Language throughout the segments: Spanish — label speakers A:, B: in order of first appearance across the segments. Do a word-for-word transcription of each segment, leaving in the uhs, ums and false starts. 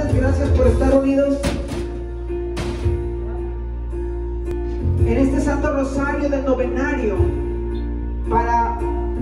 A: ustedes, gracias por estar unidos en este Santo Rosario del Novenario para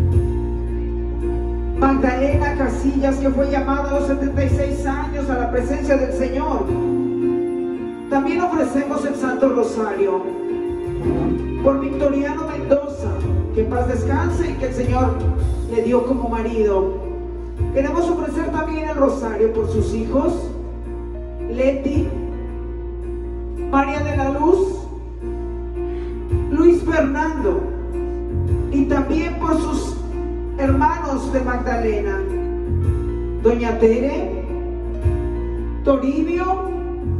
A: Magdalena Casillas, que fue llamada a los setenta y seis años a la presencia del Señor. También ofrecemos el Santo Rosario por Victoriano Mendoza, que en paz descanse y que el Señor le dio como marido. Queremos ofrecer también el rosario por sus hijos, Leti, María de la Luz, Luis Fernando, y también por sus hermanos de Magdalena, Doña Tere, Toribio,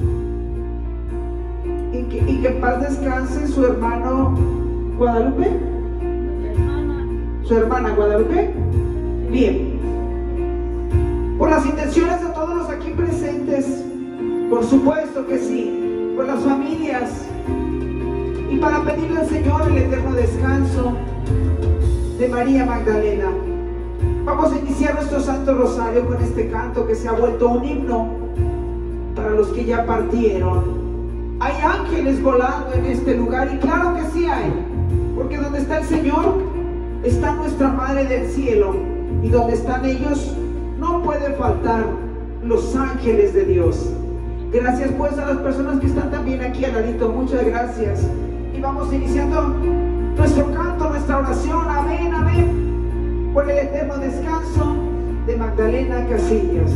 A: y que, y que en paz descanse su hermano Guadalupe, su hermana Guadalupe. Bien. Por las intenciones de todos los aquí presentes, por supuesto que sí, por las familias, y para pedirle al Señor el eterno descanso de María Magdalena. Vamos a iniciar nuestro Santo Rosario con este canto que se ha vuelto un himno para los que ya partieron. Hay ángeles volando en este lugar, y claro que sí hay, porque donde está el Señor está nuestra Madre del Cielo, y donde están ellos no puede faltar los ángeles de Dios. Gracias pues a las personas que están también aquí al ladito, muchas gracias. Y vamos iniciando nuestro canto, nuestra oración. Amén, amén, por el eterno descanso de Magdalena Casillas.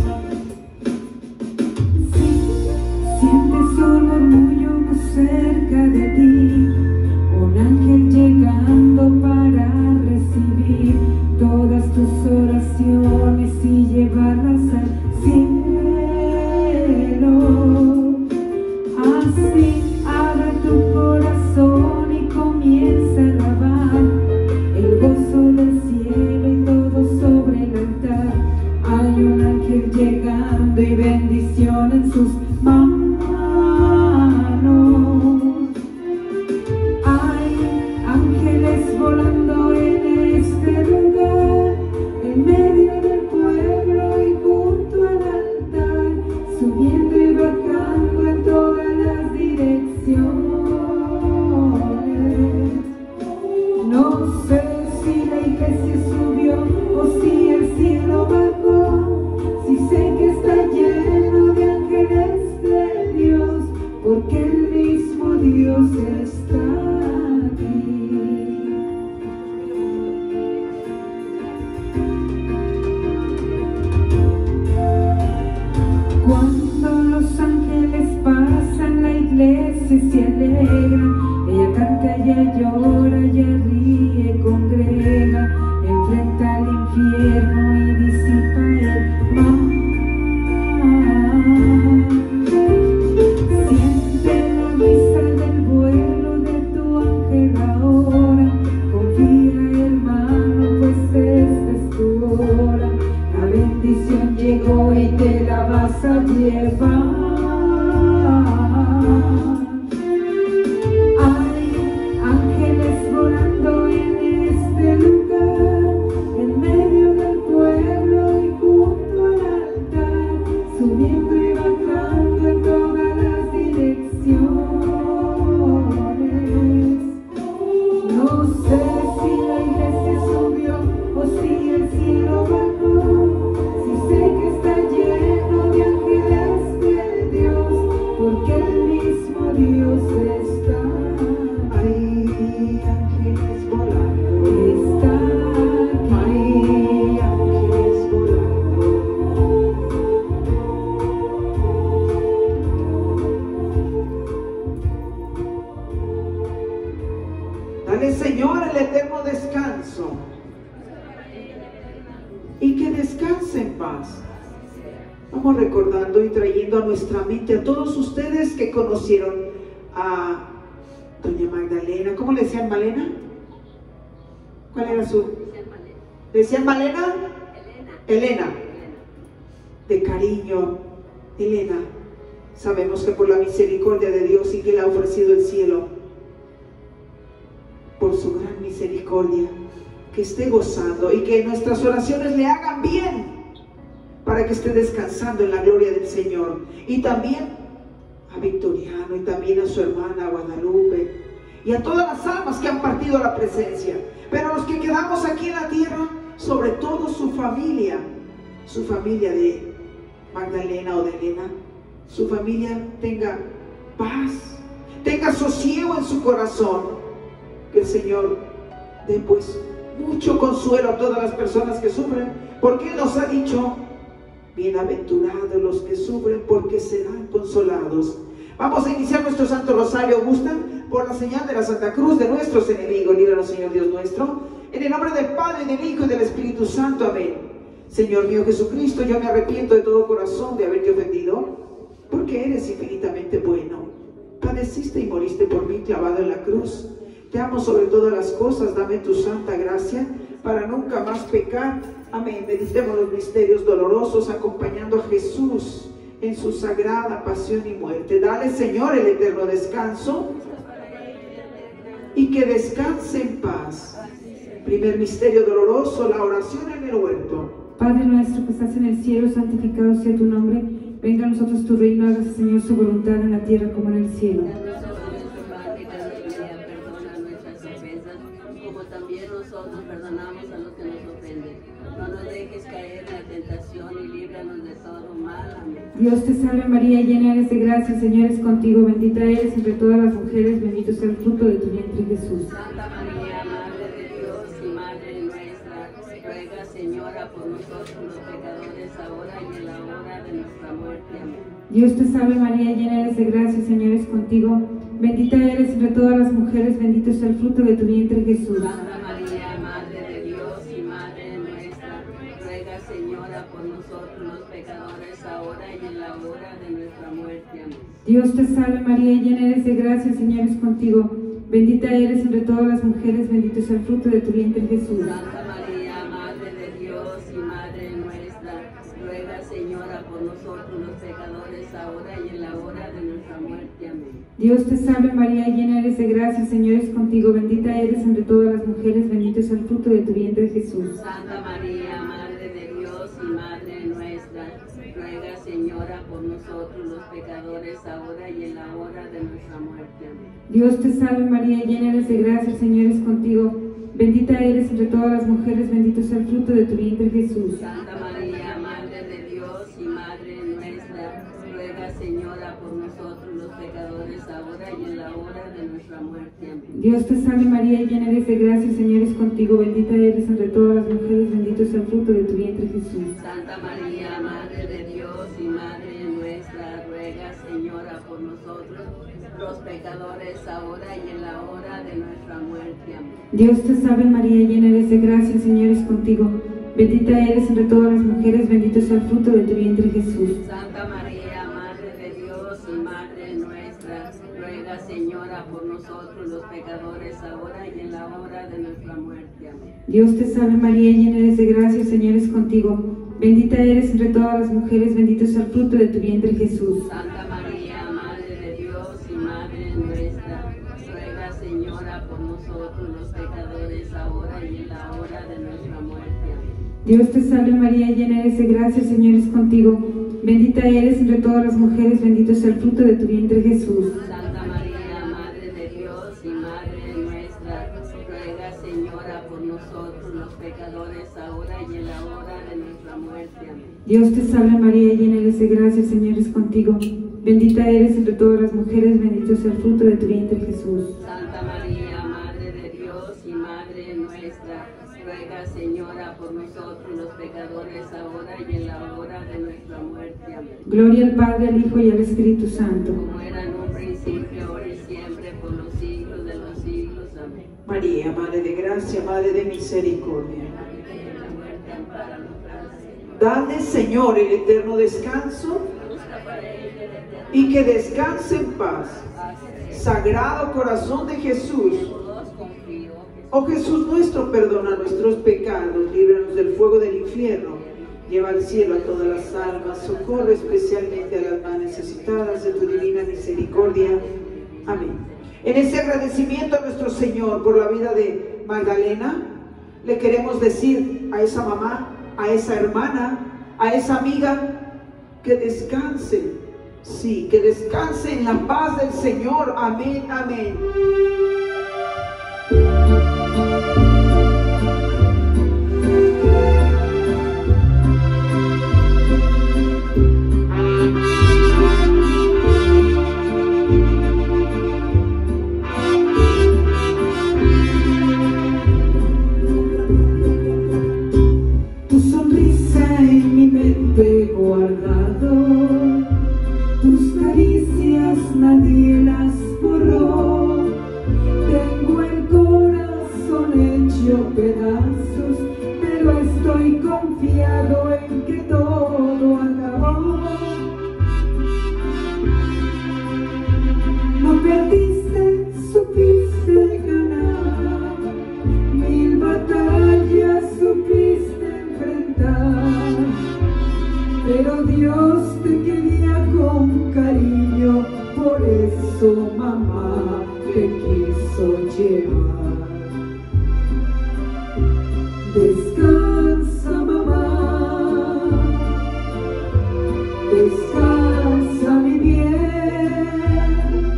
B: Sientes un murmullo cerca de ti, un ángel llegando para recibir todas tus oraciones y llevarlas al cielo. Así abre tu corazón y comienza a alabar el gozo del cielo y todo sobre el altar. Hay un ángel llegando y bendición en sus manos. Hay ángeles volando en este lugar, en medio del pueblo y junto al altar, subiendo y bajando en todas las direcciones. No sé si la iglesia subió o si el cielo bajó, si sé que está lleno de ángeles de Dios, porque el mismo Dios está aquí. Cuando los ángeles pasan, la iglesia se alegra, ella canta, ella llora, ella ríe, congrega, enfrenta al infierno y disipa el mal. Siente la brisa del vuelo de tu ángel ahora, confía, hermano, pues esta es tu hora, la bendición llegó y te la vas a llevar. Hay ángeles volando en este lugar, en medio del pueblo y junto al altar, subiendo y bajando en todas las direcciones. No sé si la iglesia subió o si el cielo bajó, si sé que está lleno de ángeles de Dios, porque el mismo Dios está.
A: Hay ángeles volando,
B: Está
A: hay ángeles volando. Dale, Señor, el eterno descanso, y que descanse en paz. Vamos recordando y trayendo a nuestra mente a todos ustedes que conocieron a Doña Magdalena. ¿Cómo le decían, Malena? ¿Cuál era su? ¿Le decían Malena? Elena. Elena. De cariño, Elena. Sabemos que por la misericordia de Dios y que le ha ofrecido el cielo, por su gran misericordia, que esté gozando y que nuestras oraciones le hagan bien, para que esté descansando en la gloria del Señor. Y también a Victoriano y también a su hermana Guadalupe y a todas las almas que han partido a la presencia. Pero los que quedamos aquí en la tierra, sobre todo su familia, su familia de Magdalena o de Elena, su familia tenga paz, tenga sosiego en su corazón. Que el Señor dé pues mucho consuelo a todas las personas que sufren, porque Él nos ha dicho: bienaventurados los que sufren, porque serán consolados. Vamos a iniciar nuestro Santo Rosario. ¿Gustan? Por la señal de la Santa Cruz de nuestros enemigos, líbranos, Señor Dios nuestro, en el nombre del Padre, y del Hijo, y del Espíritu Santo. Amén. Señor mío Jesucristo, yo me arrepiento de todo corazón de haberte ofendido, porque eres infinitamente bueno. Padeciste y moriste por mí clavado en la cruz. Te amo sobre todas las cosas. Dame tu santa gracia para nunca más pecar. Amén. Meditemos los misterios dolorosos, acompañando a Jesús en su sagrada pasión y muerte. Dale, Señor, el eterno descanso, y que descanse en paz. Primer misterio doloroso, la oración en el huerto.
B: Padre nuestro que estás en el cielo, santificado sea tu nombre. Venga a nosotros tu reino, hágase, Señor, su voluntad en la tierra como en el cielo.
C: También nosotros perdonamos a los que nos ofenden. No nos dejes caer en la tentación y líbranos de todo mal. Amén.
B: Dios te salve María, llena eres de gracia, el Señor es contigo, bendita eres entre todas las mujeres, bendito sea el fruto de tu vientre Jesús.
C: Santa María, Madre de Dios y Madre nuestra, ruega, Señora, por nosotros los pecadores, ahora y en la hora de nuestra muerte. Amén.
B: Dios te salve María, llena eres de gracia, el Señor es contigo, bendita eres entre todas las mujeres, bendito sea el fruto de tu vientre Jesús.
C: Santa María, Madre de Dios y Madre nuestra, ruega, Señora, por nosotros los pecadores, ahora y en la hora de nuestra muerte. Amén.
B: Dios te salve María, llena eres de gracia, el Señor es contigo, bendita eres entre todas las mujeres, bendito sea el fruto de tu vientre Jesús.
C: Santa María, Madre de Dios y Madre nuestra, ruega, Señora, por nosotros los pecadores, ahora y en la hora de nuestra muerte. Amén.
B: Dios te salve María, llena eres de gracia, el Señor es contigo, bendita eres entre todas las mujeres, bendito es el fruto de tu vientre Jesús.
C: Santa María, Madre de Dios y Madre nuestra, ruega, Señora, por nosotros los pecadores, ahora y en la hora de nuestra muerte. Amén.
B: Dios te salve María, llena eres de gracia, el Señor es contigo, bendita eres entre todas las mujeres, bendito es el fruto de tu vientre Jesús.
C: Santa María, Madre de Dios y Madre nuestra, ruega, Señora, por nosotros los pecadores, ahora y en la hora de nuestra muerte. Amén.
B: Dios te salve María, llena eres de gracia, el Señor es contigo, bendita eres entre todas las mujeres, bendito es el fruto de tu vientre Jesús.
C: Santa María, Madre de Dios y Madre nuestra, ruega, Señora, por nosotros los pecadores, ahora y en la hora de nuestra muerte. Amén.
B: Dios te salve María, llena eres de gracia, el Señor es contigo, bendita eres entre todas las mujeres, bendito es el fruto de tu vientre Jesús.
C: Santa María, Madre de Dios y Madre nuestra, ruega, Señora, por nosotros los pecadores, ahora y en la hora de nuestra muerte. Amén.
B: Dios te salve María, llena eres de gracia, el Señor es contigo, bendita eres entre todas las mujeres, bendito es el fruto de tu vientre Jesús.
C: Santa María, Madre de Dios y Madre nuestra, ruega, Señora, por nosotros los pecadores, ahora y en la hora de nuestra muerte. Amén.
B: Dios te salve María, llena eres de gracia, el Señor es contigo, bendita eres entre todas las mujeres, bendito es el fruto de tu vientre Jesús.
C: Santa María, Madre de Dios y Madre nuestra, ruega, Señora, por nosotros los pecadores, ahora y en la hora de nuestra muerte. Amén.
B: Dios te salve María, llena eres de gracia, el Señor es contigo, bendita eres entre todas las mujeres, bendito es el fruto de tu vientre Jesús.
C: Santa María, Madre de Dios y Madre nuestra, ruega, Señora, por nosotros los pecadores, ahora y en la hora de nuestra muerte. Amén.
B: Gloria al Padre, al Hijo y al Espíritu Santo.
C: Como era en un principio, ahora y siempre, por los siglos de los siglos. Amén.
A: María, Madre de gracia, Madre de misericordia,
C: En la muerte, ampáranos.
A: dale, Señor, el eterno descanso, y que descanse en paz. Sagrado corazón de Jesús, oh Jesús nuestro, perdona nuestros pecados, líbranos del fuego del infierno, lleva al cielo a todas las almas, socorre especialmente a las más necesitadas de tu divina misericordia. Amén. En ese agradecimiento a nuestro Señor por la vida de Magdalena, le queremos decir a esa mamá, a esa hermana, A esa amiga, que descanse, sí, que descanse en la paz del Señor. Amén, amén.
B: Guardado, tus caricias nadie las borró. Tengo el corazón hecho pedazos, pero estoy confiado en que todo acabó. No perdiste, supiste ganar, mil batallas supiste enfrentar. Pero Dios te quería con cariño, por eso mamá te quiso llevar. Descansa mamá, descansa mi bien,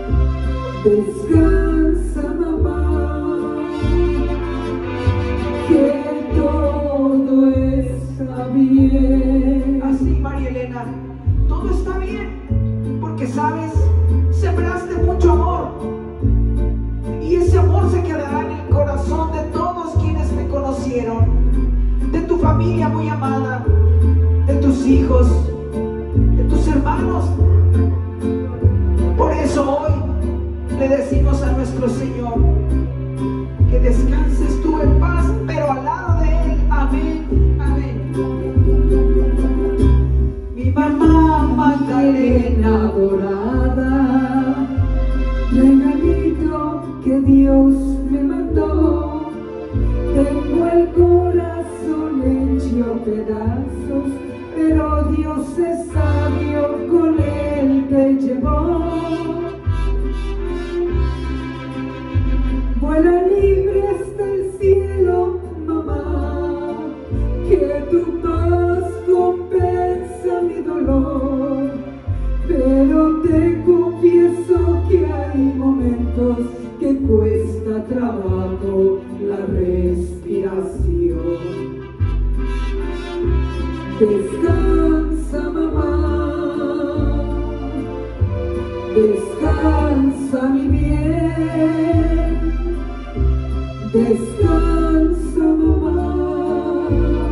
B: descansa mamá, que todo está bien.
A: Así, María Elena, todo está bien, porque sabes, sembraste mucho amor, y ese amor se quedará en el corazón de todos quienes te conocieron, de tu familia muy amada, de tus hijos, de tus hermanos. Por eso hoy le decimos a nuestro Señor que descanses tú en paz, pero al lado de Él. Amén, amén.
B: Mi mamá Magdalena adorada, regalito que Dios me mandó. Tengo el corazón hecho pedazos, pero Dios es sabio, con Él te llevó. Vuela libre hasta el cielo, mamá, que tu paz compensa mi dolor. Pero te confieso que hay momentos que cuesta trabajo la respiración. Descansa mamá, descansa mi bien, descansa mamá,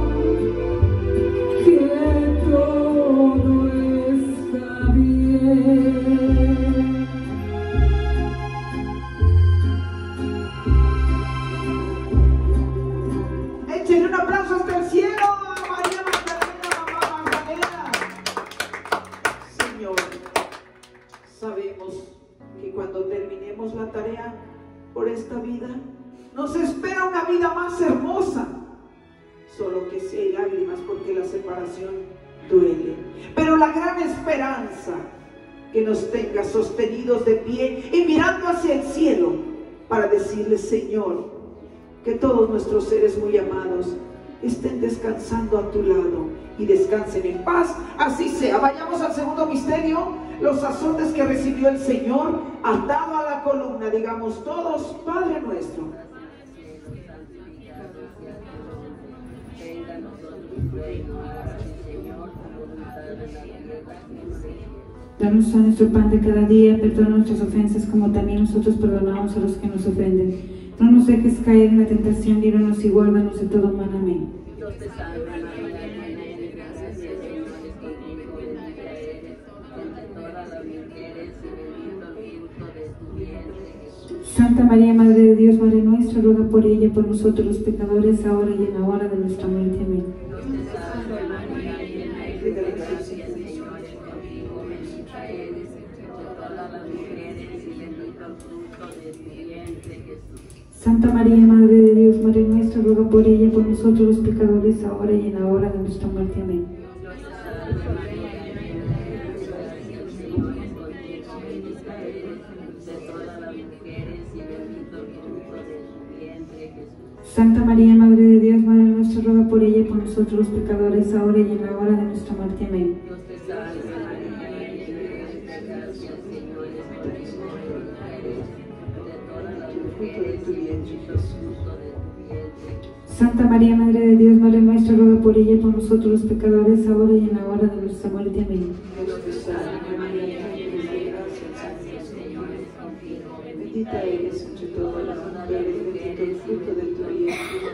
B: que todo está bien.
A: Échenle un aplauso hasta el cielo a María Magdalena, mamá Magdalena. Señor, sabemos que cuando terminemos la tarea por esta vida, nos espera una vida más hermosa. Solo que si hay lágrimas, porque la separación duele. Pero la gran esperanza, que nos tenga sostenidos de pie y mirando hacia el cielo, para decirle: Señor, que todos nuestros seres muy amados estén descansando a tu lado y descansen en paz. Así sea. Vayamos al segundo misterio, los azotes que recibió el Señor atado a la columna. Digamos todos: Padre nuestro.
D: Danos a nuestro pan de cada día, perdona nuestras ofensas como también nosotros perdonamos a los que nos ofenden. No nos dejes caer en la tentación, líbranos y guárdanos de todo mal. Amén.
C: Dios te salve María, llena eres de gracia, el Señor es contigo, bendita eres entre todas las mujeres y bendito el fruto de tu vientre, Jesús.
D: Santa María, Madre de Dios, Madre nuestra, ruega por ella, por nosotros los pecadores, ahora y en la hora de nuestra muerte. Amén.
C: Dios te salve María, llena eres de gracia, el Señor es contigo, bendita eres entre todas las mujeres y bendito el fruto de tu vientre, Jesús.
D: Santa María, Madre de Dios, Madre nuestra, ruega por ella, por nosotros los pecadores, ahora y en la hora de nuestra muerte. Amén.
C: Dios te salve María, llena eres de gracia, el Señor es contigo, bendita eres entre todas las mujeres y bendito el fruto de tu vientre, Jesús.
D: Santa María, Madre de Dios, Madre nuestra, ruega por ella y por nosotros los pecadores, ahora y en la hora de nuestra muerte. Amén.
C: Dios te salve María, llena eres de gracia, el Señor es contigo, bendita eres de todas las mujeres y bendito es el fruto de tu vientre.
D: Santa María, Madre de Dios, Madre nuestra, ruega por ella y por nosotros los pecadores, ahora y en la hora de nuestra muerte. Amén.
A: Dios te salve María, llena eres de gracia, el Señor es contigo, bendita eres entre todas las mujeres, bendito el fruto de tu vientre,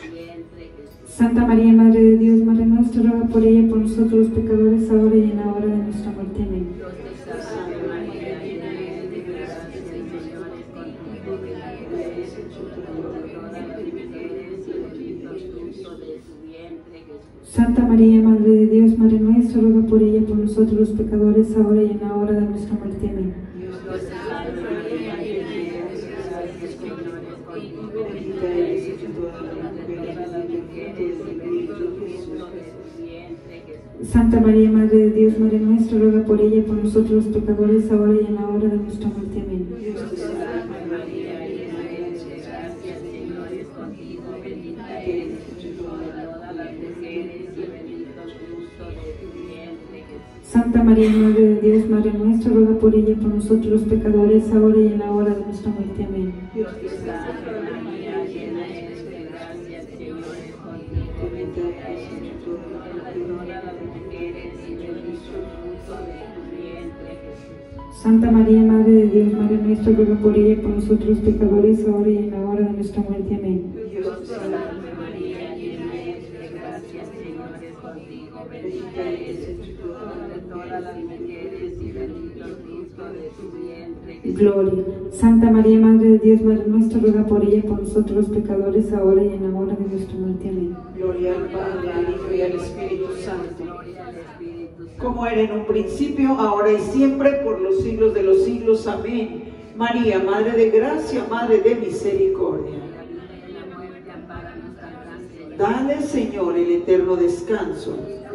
A: Jesús.
D: Santa María, Madre de Dios, Madre nuestra, ruega por ella y por nosotros los pecadores, ahora y en la hora de nuestra muerte. Amén.
C: Dios te salve María, llena eres de gracia, el Señor es contigo, bendita eres entre todas las mujeres y bendito el fruto de tu vientre, Jesús.
D: Santa María, Madre de Dios, Madre nuestra, ruega por ella y por nosotros los pecadores, ahora y en la hora de nuestra muerte. Amén.
C: Dios te salve María, llena eres de gracia, el Señor es contigo, bendita eres entre todas las mujeres y bendito el fruto de tu vientre, Jesús.
D: Santa María, Madre de Dios, Madre nuestra, ruega por ella y por nosotros los pecadores, ahora y en la hora de nuestra muerte. Amén.
A: Dios te salve
C: María, llena eres de gracia, el Señor es contigo, bendita eres entre todas las mujeres y bendito el fruto de tu vientre, Jesús.
D: Santa María, Madre de Dios, Madre nuestra, ruega por ella y por nosotros los pecadores, ahora y en la hora de nuestra muerte. Amén.
A: Dios te
C: Salve María, llena eres de gracia, el Señor es contigo, bendita eres entre todas las mujeres y bendito el fruto de tu vientre, Jesús.
D: Santa María, Madre de Dios, Madre nuestra, ruega por ella y por nosotros los pecadores, ahora y en la hora de nuestra muerte. Amén.
A: Dios te
C: Salve María, llena eres de gracia, el Señor es contigo, bendita eres entre todas las mujeres y bendito el fruto de tu vientre, Jesús.
D: Gloria. Santa María, Madre de Dios, Madre nuestra, ruega por ella y por nosotros los pecadores, ahora y en la hora de nuestra muerte. Amén.
A: Gloria al Padre, al Hijo y al Espíritu Santo,
C: Gloria al Espíritu Santo.
A: como era en un principio, ahora y siempre, por los siglos de los siglos. Amén. María, Madre de gracia, Madre de misericordia,
C: La vida y la muerte, ampáranos, San Gran Señor.
A: dale, Señor, el eterno descanso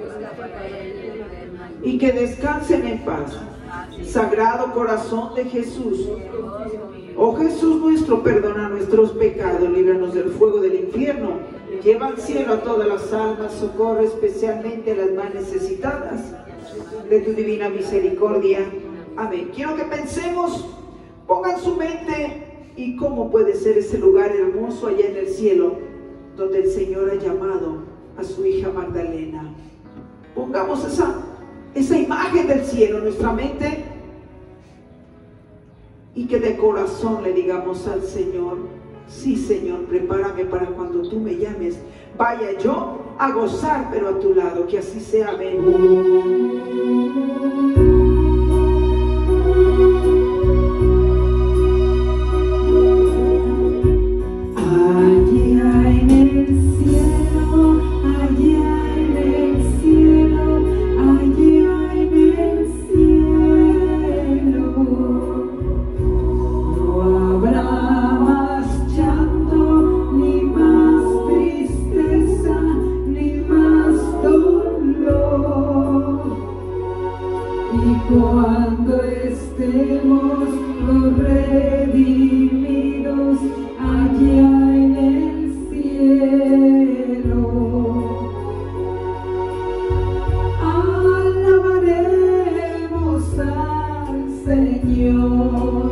A: y que descansen en paz. Sagrado corazón de Jesús, oh Jesús nuestro, perdona nuestros pecados, líbranos del fuego del infierno, lleva al cielo a todas las almas, socorre especialmente a las más necesitadas de tu divina misericordia. Amén. Quiero que pensemos, pongan su mente y cómo puede ser ese lugar hermoso allá en el cielo, donde el Señor ha llamado a su hija Magdalena. Pongamos esa, esa imagen del cielo en nuestra mente y que de corazón le digamos al Señor: sí, Señor, prepárame para cuando tú me llames, vaya yo a gozar, pero a tu lado, que así sea. Amén.
B: Allá en el cielo, allá en el cielo, allá en el cielo, no habrá más llanto, ni más tristeza, ni más dolor. Y cuando estemos los redimidos allá en el cielo, alabaremos al Señor.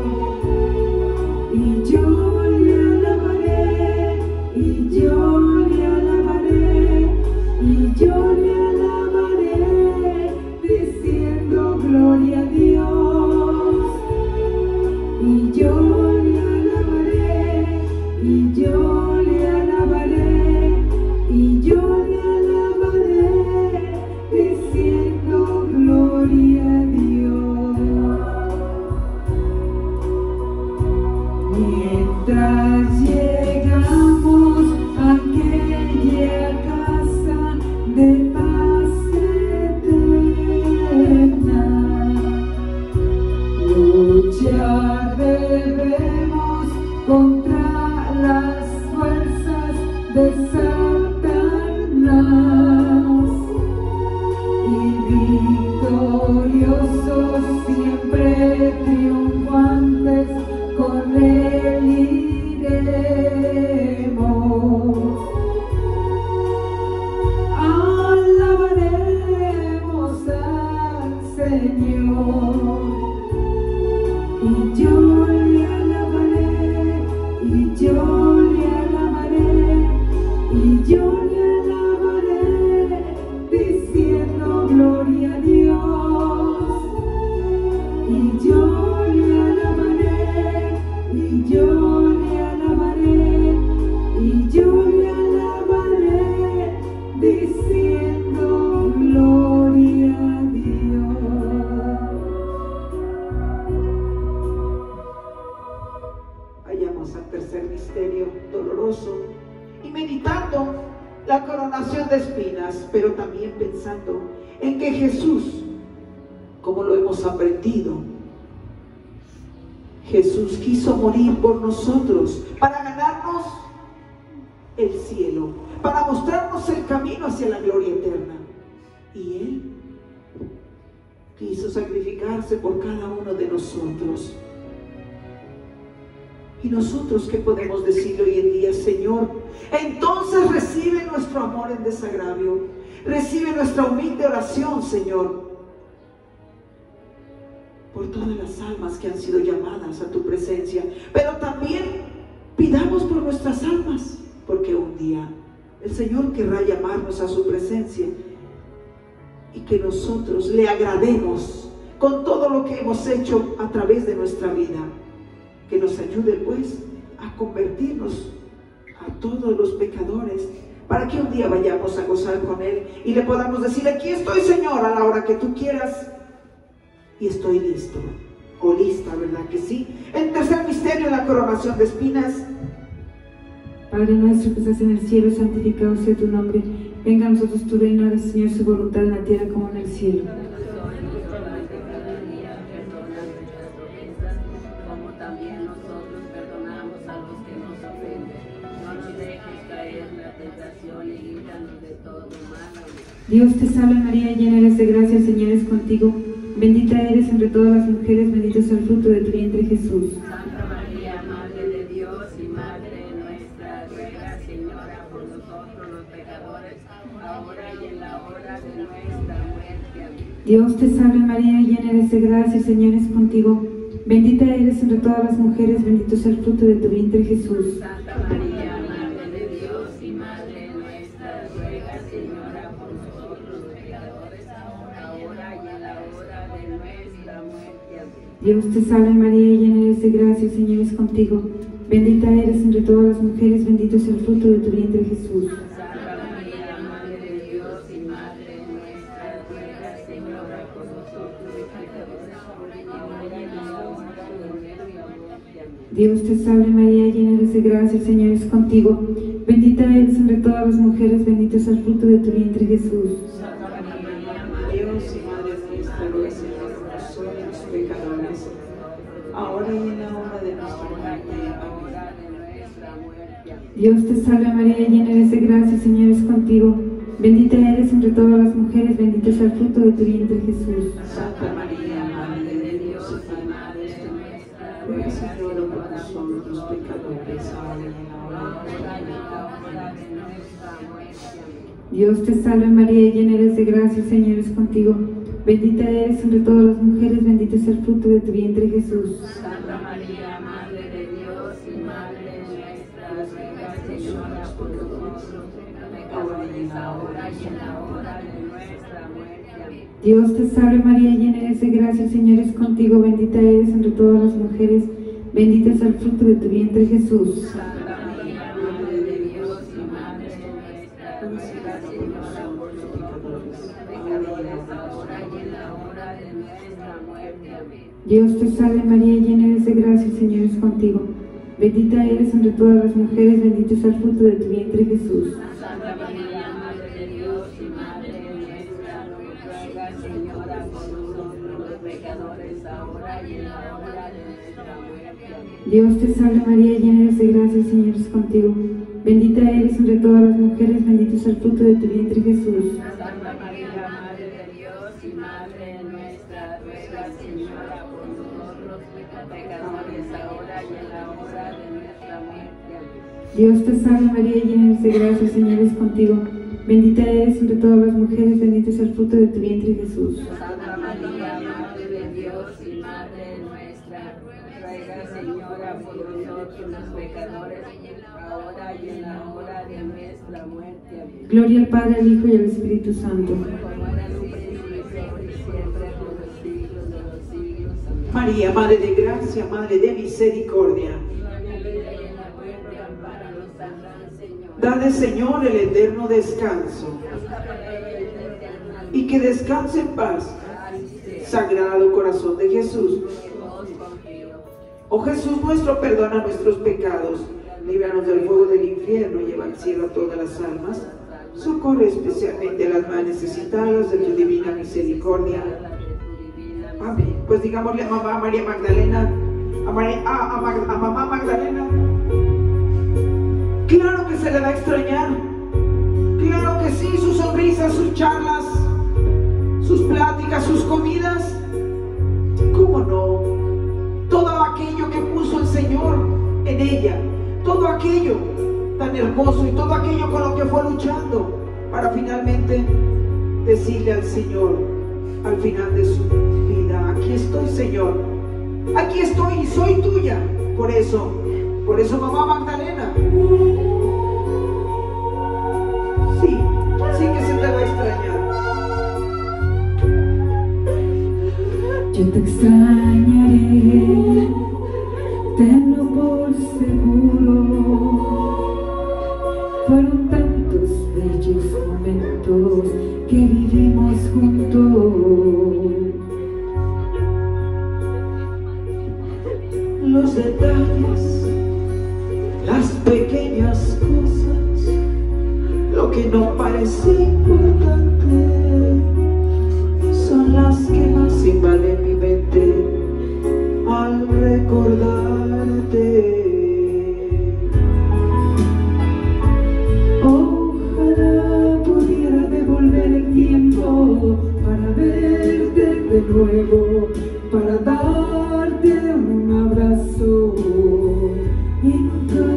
B: Y yo le alabaré, y yo le alabaré, y yo le alabaré, diciendo gloria a Dios. Y yo le alabaré, y yo le Señor. Y yo le alabaré, y yo le alabaré, y yo le alabaré, diciendo gloria a Dios. Y yo le alabaré, y yo le alabaré, y yo le alabaré, diciendo gloria a Dios.
A: Vayamos al tercer misterio doloroso y meditando la coronación de espinas, pero también pensando en que Jesús, como lo hemos aprendido, Jesús quiso morir por nosotros para ganarnos el cielo, para mostrarnos el camino hacia la gloria eterna. Y Él quiso sacrificarse por cada uno de nosotros. ¿Y nosotros qué podemos decir hoy en día? Señor, entonces recibe nuestro amor en desagravio, recibe nuestra humilde oración, Señor, por todas las almas que han sido llamadas a tu presencia, pero también pidamos por nuestras almas, porque un día el Señor querrá llamarnos a su presencia y que nosotros le agrademos con todo lo que hemos hecho a través de nuestra vida. Que nos ayude pues a convertirnos a todos los pecadores, para que un día vayamos a gozar con Él y le podamos decir: aquí estoy, Señor, a la hora que tú quieras, y estoy listo o lista, ¿verdad que sí? El tercer misterio, la coronación de espinas.
D: Padre nuestro que estás en el cielo, santificado sea tu nombre. Venga a nosotros tu reino, haga, Señor, su voluntad en la tierra como en el cielo. Dios te salve María, llena eres de gracia, el Señor es contigo. Bendita eres entre todas las mujeres, bendito es el fruto de tu vientre, Jesús.
C: Santa María, Madre de Dios y Madre nuestra, ruega, Señora, por nosotros los pecadores, ahora y en la hora de nuestra muerte. Amén.
D: Dios te salve María, llena eres de gracia, el Señor es contigo. Bendita eres entre todas las mujeres, bendito es el fruto de tu vientre, Jesús.
C: Santa María, Madre de Dios y Madre nuestra, ruega, Señora, por nosotros los pecadores, ahora y en la hora de nuestra muerte. Amén.
D: Dios te salve María, llena eres de gracia, el Señor es contigo. Bendita eres entre todas las mujeres, bendito es el fruto de tu vientre, Jesús.
C: Santa María, Madre de Dios y Madre nuestra, ruega, Señora, por nosotros los pecadores, ahora y en la hora de nuestra muerte. Amén.
D: Dios te salve María, llena eres de gracia, el Señor es contigo. Bendita eres entre todas las mujeres, bendito es el fruto de tu vientre, Jesús.
C: Santa María, Madre
A: Dios y Madre nuestra, ruega, Señor, por nosotros los pecadores, ahora y en la hora de nuestra muerte. Amén.
D: Dios te salve María, llena eres de gracia, el Señor es contigo. Bendita eres entre todas las mujeres, bendito es el fruto de tu vientre, Jesús.
A: Santa María, Madre de Dios y Madre nuestra, ruega, Señor, por nosotros los pecadores, ahora y en la hora de nuestra muerte.
D: Dios te salve María, llena eres de gracia, el Señor es contigo. Bendita eres entre todas las mujeres, bendito es el fruto de tu vientre, Jesús.
C: Santa María, Madre de Dios y Madre nuestra, ruega, Señora, por nosotros pecadores, ahora y en la hora de nuestra muerte. Amén.
D: Dios te salve María, llena eres de gracia, el Señor es contigo. Bendita eres entre todas las mujeres, bendito es el fruto de tu vientre, Jesús.
C: Santa María, Madre de Dios y Madre nuestra, ruega, Señora, por nosotros pecadores, ahora y en la hora de nuestra muerte. Amén.
D: Dios te salve María, llena eres de gracia, el Señor es contigo. Bendita eres entre todas las mujeres, bendito es el fruto de tu vientre, Jesús.
C: Santa María, Madre de Dios y Madre nuestra, ruega, Señora, por nosotros los pecadores, ahora y en la hora de nuestra muerte. Amén.
D: Dios te salve María, llena eres de gracia, el Señor es contigo. Bendita eres entre todas las mujeres, bendito es el fruto de tu vientre, Jesús.
C: Santa María, Madre de Dios y Madre nuestra, ruega, Señora, por nosotros pecadores, ahora y en la hora de nuestra muerte. Amén.
D: Dios te salve María, llena eres de gracia, el Señor es contigo. Bendita eres entre todas las mujeres, bendito es el fruto de tu vientre, Jesús.
C: Santa María, Madre Madre nuestra, ruega, Señora, por nosotros los pecadores, ahora y en la hora de nuestra muerte. Amén.
D: Gloria al Padre, al Hijo y al Espíritu Santo.
C: Como era en un principio, ahora y siempre, por los siglos de los siglos. Amén.
A: María, Madre de Gracia, Madre de Misericordia, dale, Señor, el eterno descanso y que descanse en paz, Sagrado Corazón de Jesús. Oh Jesús nuestro, perdona nuestros pecados, líbranos del fuego del infierno, lleva al cielo a todas las almas, socorre especialmente a las más necesitadas de tu divina misericordia. Amén. Pues digámosle a mamá María Magdalena, a, María, a, a, Mag, a mamá Magdalena, claro que se le va a extrañar, claro que sí, sus sonrisas, sus charlas, sus pláticas, sus comidas, ¿cómo no? Todo aquello que puso el Señor en ella, todo aquello tan hermoso y todo aquello con lo que fue luchando para finalmente decirle al Señor al final de su vida: aquí estoy, Señor, aquí estoy y soy tuya. Por eso, por eso mamá Magdalena, sí, sí que se te va a extrañar.
D: Yo te extrañaré, tenlo por seguro. Fueron tantos bellos momentos que vivimos juntos.
A: Los detalles, las pequeñas cosas, lo que no parece importante, son las que más invaden mi mente al recordarte.
B: Ojalá pudiera devolver el tiempo para verte de nuevo, para darte un abrazo y nunca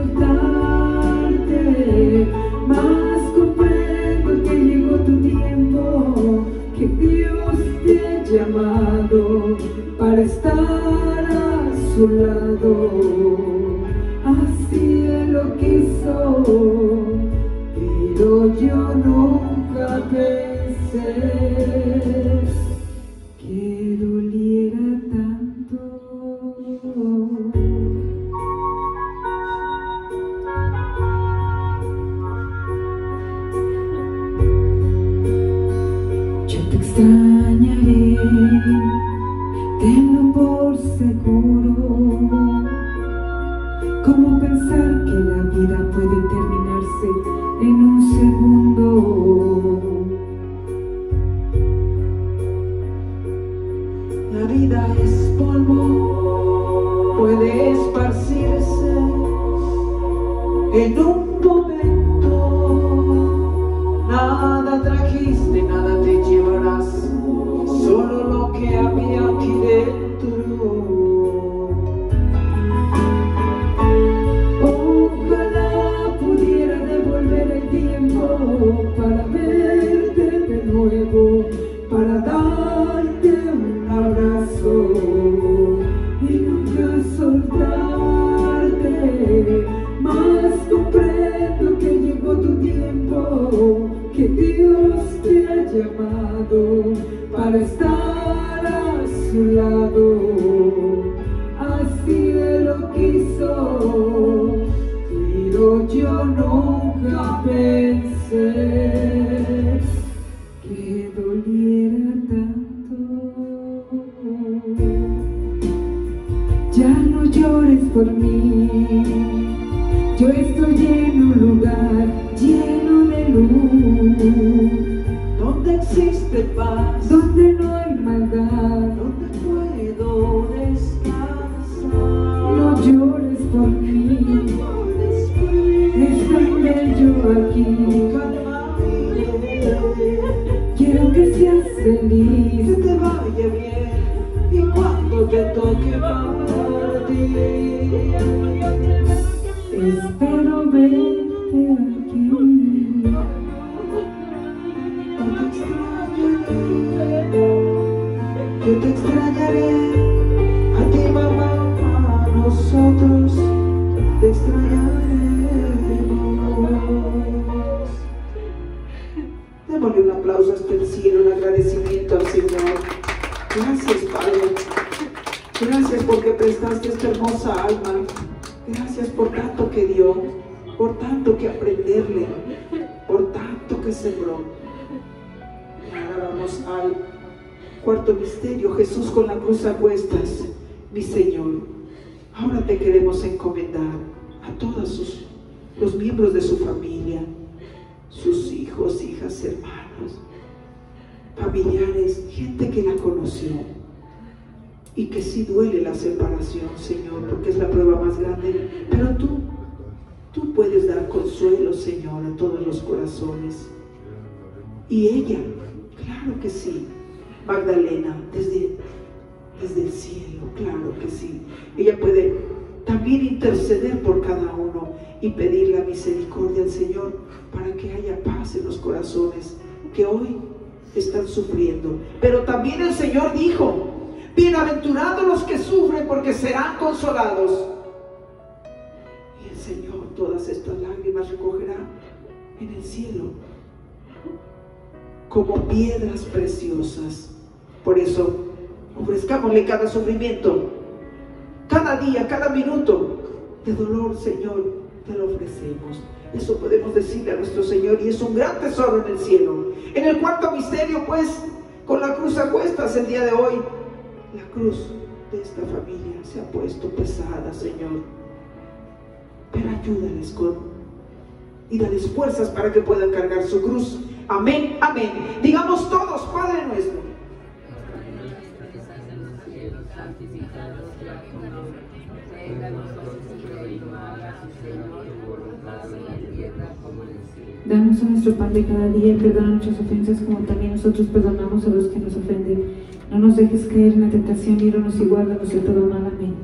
B: soltarte. Mas comprendo que llegó tu tiempo, que Dios te ha llamado para estar a su lado. Así Él lo quiso, pero yo nunca pensé que doliera tanto. Yo te extrañaré, tenlo por seguro. ¿Cómo pensar que la vida puede terminarse en un segundo?
A: La vida es polvo, puede esparcirse en un momento. Nada trajiste, nada te llevarás, solo lo que había aquí dentro.
B: Ojalá pudiera devolver el tiempo para verte de nuevo, para darte un abrazo y nunca soltarte. Mas comprendo que llegó tu tiempo, que Dios te ha llamado para estar a su lado. Así Él lo quiso, pero yo nunca pensé que doliera tanto. Ya no llores por mí, yo estoy en un lugar lleno de luz,
A: Donde existe paz,
B: donde no hay maldad.
A: donde puedo descansar.
B: No llores por mí, es tan bello aquí. Quiero que seas
A: Que
B: feliz,
A: te vaya bien y cuando te toque partir,
B: espero verte aquí.
A: no te extrañaré. extrañaré, a ti mamá, a nosotros te extrañaremos. Démosle un aplauso hasta el cielo, un agradecimiento al Señor. Gracias, Padre. Gracias porque prestaste esta hermosa alma. Gracias por tanto que dio, por tanto que aprenderle, por tanto que sembró. Ahora vamos al cuarto misterio, Jesús con la cruz a cuestas. Mi Señor, ahora te queremos encomendar a todos sus, los miembros de su familia, sus hijos, hijas, hermanos, familiares, gente que la conoció y que sí duele la separación, Señor, porque es la prueba más grande, pero tú, tú puedes dar consuelo, Señor, a todos los corazones. Y ella, claro que sí, Magdalena, desde, desde el cielo, claro que sí, ella puede también interceder por cada uno y pedir la misericordia al Señor para que haya paz en los corazones que hoy están sufriendo. Pero también el Señor dijo: bienaventurados los que sufren, porque serán consolados. Y el Señor todas estas lágrimas recogerá en el cielo como piedras preciosas. Por eso ofrezcámosle cada sufrimiento, cada día, cada minuto de dolor, Señor, te lo ofrecemos. Eso podemos decirle a nuestro Señor, y es un gran tesoro en el cielo. En el cuarto misterio, pues, con la cruz a cuestas el día de hoy, la cruz de esta familia se ha puesto pesada, Señor. Pero ayúdales con y dales fuerzas para que puedan cargar su cruz. Amén, amén. Digamos todos: Padre nuestro.
D: Danos a nuestro pan de cada día y perdona nuestras ofensas como también nosotros perdonamos a los que nos ofenden. No nos dejes caer en la tentación, líbranos y guárdanos de todo mal. Amén.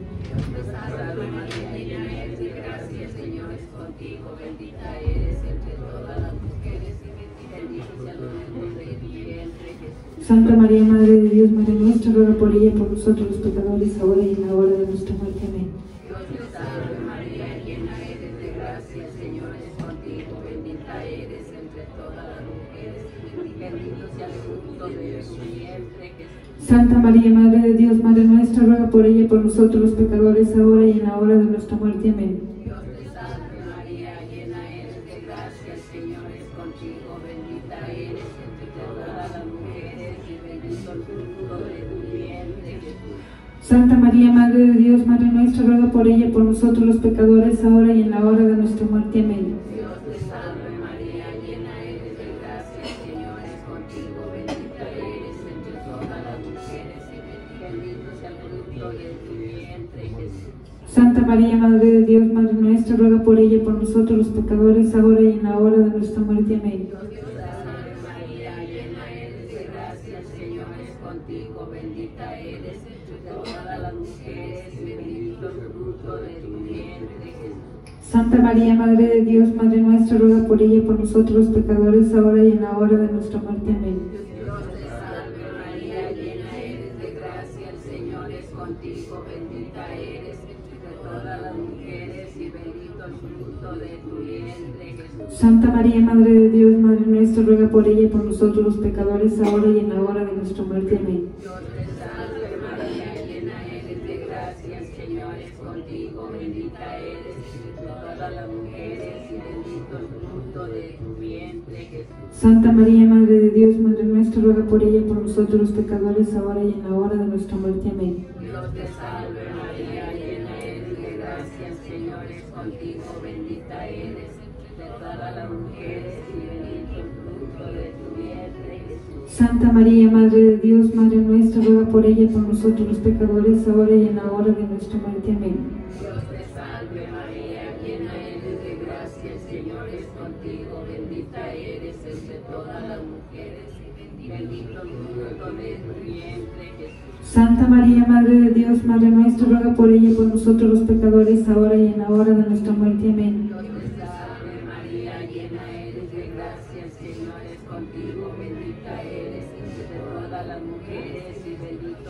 D: Santa María, Madre de Dios, Madre nuestra, ruega por ella y por nosotros los pecadores, ahora y en la hora de nuestra muerte. Amén.
C: Dios te salve María, llena eres de gracia, el Señor es contigo, bendita eres entre todas las mujeres, y bendito sea el fruto de tu vientre, Jesús.
D: Santa María, Madre de Dios, Madre nuestra, ruega por ella y por nosotros los pecadores, ahora y en la hora de nuestra muerte. Amén.
C: Dios te salve María, llena eres de gracia, el Señor es contigo, bendita eres entre todas las mujeres, y bendito el fruto de tu vientre, Jesús.
D: Santa María, Madre de Dios, Madre nuestra, ruega por ella y por nosotros los pecadores, ahora y en la hora de nuestra muerte. Amén.
C: Dios te salve María, llena eres de gracia, el Señor es contigo, bendita eres entre todas las mujeres, y bendito sea el fruto de tu vientre, Jesús.
D: Santa María, Madre de Dios, Madre nuestra, ruega por ella y por nosotros los pecadores, ahora y en la hora de nuestra muerte. Amén.
C: Dios te salve María, llena eres de gracia, el Señor es contigo, bendita eres entre todas las mujeres, y bendito el fruto de tu vientre, Jesús.
D: Santa María, Madre de Dios, Madre nuestra, ruega por ella y por nosotros los pecadores, ahora y en la hora de nuestra muerte. Amén.
C: Dios te salve María, llena eres de gracia, el Señor es contigo, bendita eres entre todas las mujeres, y bendito el fruto de tu vientre, Jesús.
D: Santa María, Madre de Dios, Madre nuestra, ruega por ella y por nosotros los pecadores, ahora y en la hora de nuestra muerte. Amén.
C: Dios te salve María, llena eres de gracia, el Señor es contigo, bendita eres entre todas las mujeres, y bendito el fruto de tu vientre, Jesús.
D: Santa María, Madre de Dios, Madre nuestra, ruega por ella y por nosotros los pecadores, ahora y en la hora de nuestra muerte. Amén.
C: Dios te salve María, llena eres de gracia, el Señor es contigo, bendita eres entre todas las mujeres, y bendito el fruto de tu vientre, Jesús.
D: Santa María, Madre de Dios, Madre nuestra, ruega por ella y por nosotros los pecadores, ahora y en la hora de nuestra muerte. Amén.
C: Dios te salve María, llena eres de gracia, el Señor es contigo, bendita eres entre todas las mujeres, y bendito el fruto de tu vientre, Jesús.
D: Santa María, Madre de Dios, Madre nuestra, ruega por ella y por nosotros los pecadores, ahora y en la hora de nuestra muerte. Amén.
C: Dios te salve María, llena eres de gracia, el Señor es contigo, bendita eres entre todas las mujeres, y bendito el fruto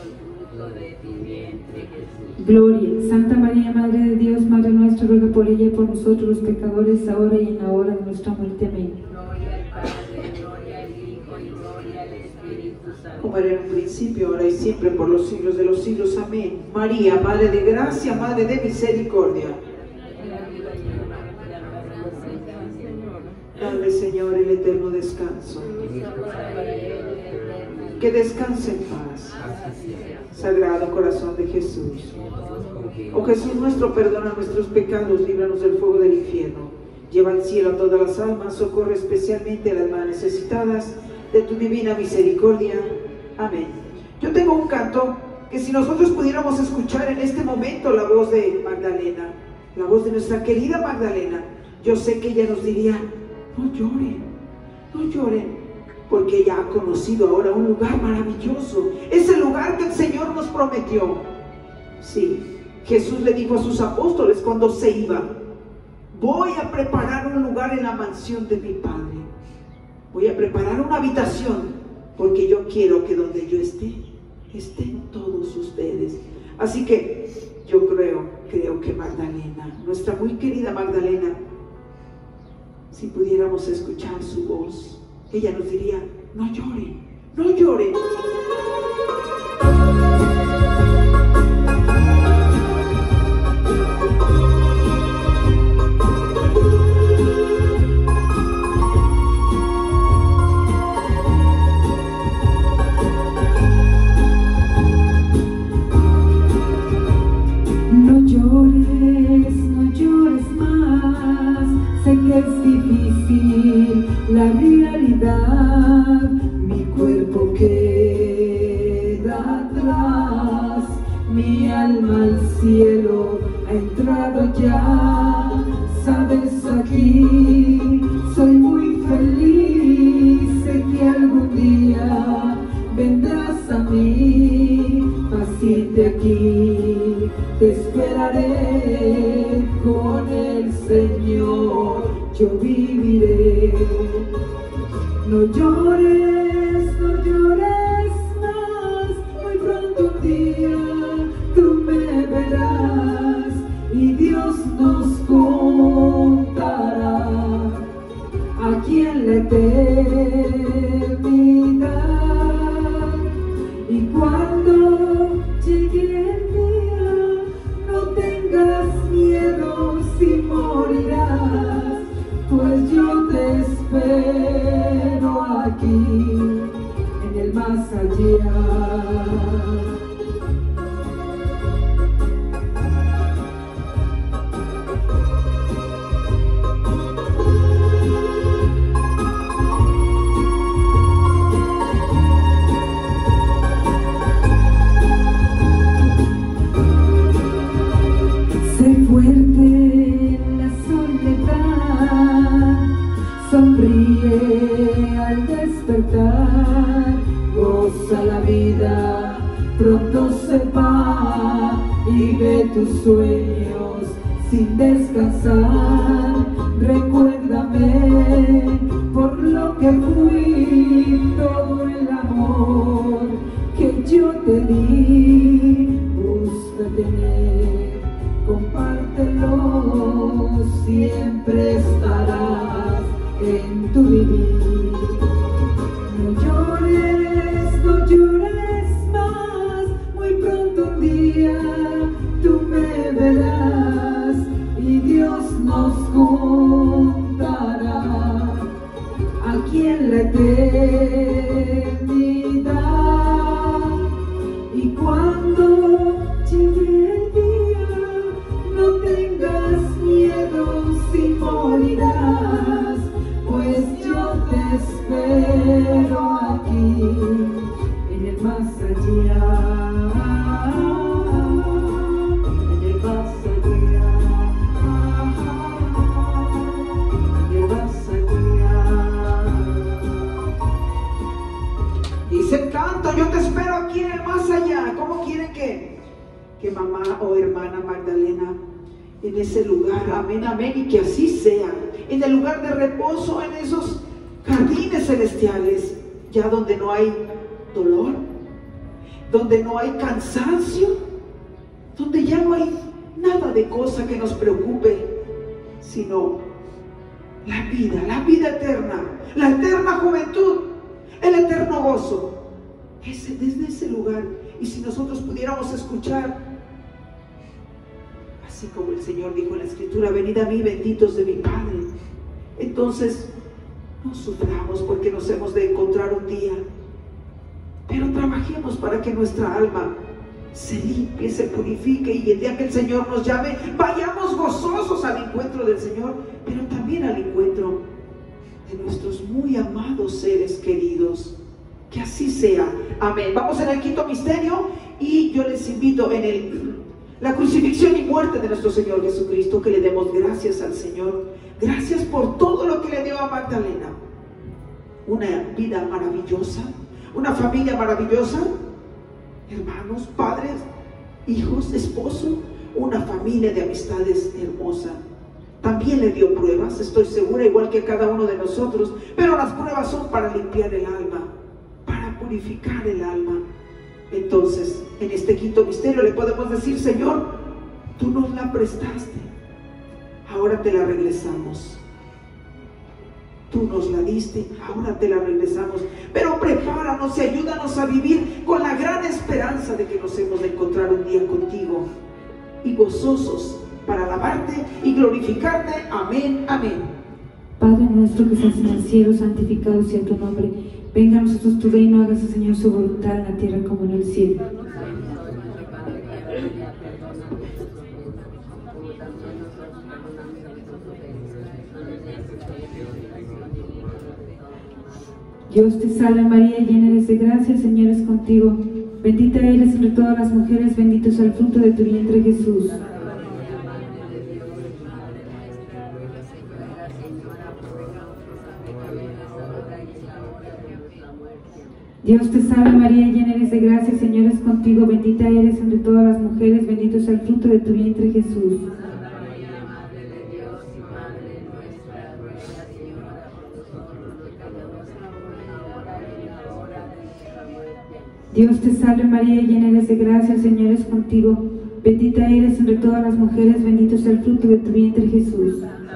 C: fruto de tu vientre, Jesús.
D: Gloria, Santa María, Madre de Dios, Madre nuestra, ruega por ella y por nosotros los pecadores, ahora y en la hora de nuestra muerte. Amén.
C: Gloria al Padre, gloria al Hijo y gloria al Espíritu Santo.
A: Como era en un principio, ahora y siempre, por los siglos de los siglos. Amén. María, Madre de gracia, Madre de misericordia. Dale, Señor, el eterno descanso. Que descanse en paz. Sagrado corazón de Jesús. Oh Jesús nuestro, perdona nuestros pecados, líbranos del fuego del infierno. Lleva al cielo a todas las almas, socorre especialmente a las más necesitadas de tu divina misericordia. Amén. Yo tengo un canto que si nosotros pudiéramos escuchar en este momento la voz de Magdalena, la voz de nuestra querida Magdalena, yo sé que ella nos diría: no lloren, no lloren, porque ella ha conocido ahora un lugar maravilloso, ese lugar que el Señor nos prometió. Sí, Jesús le dijo a sus apóstoles cuando se iba: voy a preparar un lugar en la mansión de mi Padre, voy a preparar una habitación, porque yo quiero que donde yo esté, estén todos ustedes. Así que yo creo, creo que Magdalena, nuestra muy querida Magdalena, si pudiéramos escuchar su voz, ella nos diría: no lloren, no lloren.
B: No llores, no llores más, sé que es difícil la realidad, mi cuerpo queda atrás, mi alma al cielo ha entrado ya, sabes, aquí soy muy feliz, sé que algún día vendrás a mí, paciente aquí te esperaré, con el Señor yo viviré. No llores, no llores más, muy pronto un día tú me verás y Dios nos contará aquí en la eternidad. Y cuando llegue el día, no tengas miedo si morirás, pues yo te espero aquí en el más allá. Sonríe al despertar, goza la vida, pronto se va, vive tus sueños sin descansar. Recuérdame por lo que fui, todo el amor que yo te di, busca tener, compártelo, siempre estarás en tu vivir. No llores, no llores más, muy pronto un día tú me verás y Dios nos contará aquí en la eternidad. Y cuando llegue el día, no tengas miedo si morirás, pues yo te espero aquí en el más allá, en el más allá, en el más allá.
A: Dice el canto: yo te espero aquí en el más allá. ¿Cómo quieren que, que mamá o hermana Magdalena en ese lugar? Amén, amén, y que así sea, en el lugar de reposo, en esos jardines celestiales, ya donde no hay dolor, donde no hay cansancio, donde ya no hay nada de cosa que nos preocupe, sino la vida, la vida eterna, la eterna juventud, el eterno gozo. Ese, desde ese lugar, y si nosotros pudiéramos escuchar, así como el Señor dijo en la Escritura, venid a mí benditos de mi Padre, entonces no suframos porque nos hemos de encontrar un día, pero trabajemos para que nuestra alma se limpie, se purifique, y el día que el Señor nos llame, vayamos gozosos al encuentro del Señor, pero también al encuentro de nuestros muy amados seres queridos. Que así sea. Amén. Vamos en el quinto misterio, y yo les invito en el, la crucifixión y muerte de nuestro Señor Jesucristo, que le demos gracias al Señor. Gracias por todo lo que le dio a Magdalena. Una vida maravillosa, una familia maravillosa, hermanos, padres, hijos, esposo, una familia de amistades hermosa. También le dio pruebas, estoy segura, igual que a cada uno de nosotros, pero las pruebas son para limpiar el alma, para purificar el alma. Entonces, en este quinto misterio le podemos decir: Señor, tú nos la prestaste, ahora te la regresamos. Tú nos la diste, ahora te la regresamos. Pero prepáranos y ayúdanos a vivir con la gran esperanza de que nos hemos de encontrar un día contigo, y gozosos para alabarte y glorificarte. Amén, amén.
D: Padre nuestro que estás en el cielo, santificado sea tu nombre. Venga a nosotros tu reino, hágase, Señor, su voluntad en la tierra como en el cielo. Dios te salve María, llena eres de gracia, el Señor es contigo. Bendita eres entre todas las mujeres, bendito es el fruto de tu vientre, Jesús. Dios te salve María, llena eres de gracia, el Señor es contigo. Bendita eres entre todas las mujeres, bendito es el fruto de tu vientre, Jesús. Dios te salve María, llena eres de gracia, el Señor es contigo. Bendita eres entre todas las mujeres, bendito es el fruto de tu vientre, Jesús.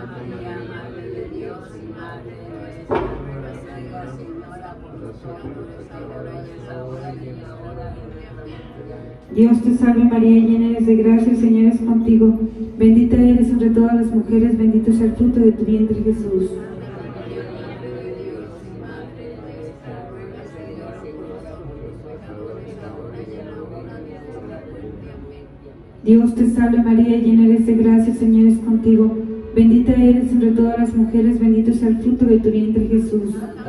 D: Dios te salve María, llena eres de gracia, el Señor es contigo. Bendita eres entre todas las mujeres, bendito es el fruto de tu vientre, Jesús. Dios te salve María, llena eres de gracia, el Señor es contigo. Bendita eres entre todas las mujeres, bendito es el fruto de tu vientre, Jesús.